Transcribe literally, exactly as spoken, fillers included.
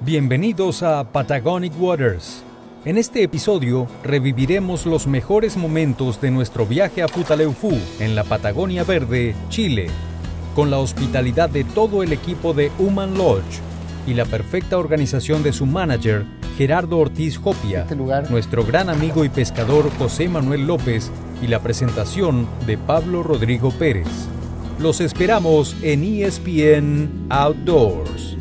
Bienvenidos a Patagonic Waters. En este episodio reviviremos los mejores momentos de nuestro viaje a Futaleufú, en la Patagonia Verde, Chile, con la hospitalidad de todo el equipo de Human Lodge y la perfecta organización de su manager, Gerardo Ortiz Jopia, este lugar, nuestro gran amigo y pescador José Manuel López y la presentación de Pablo Rodrigo Pérez. Los esperamos en E S P N Outdoors.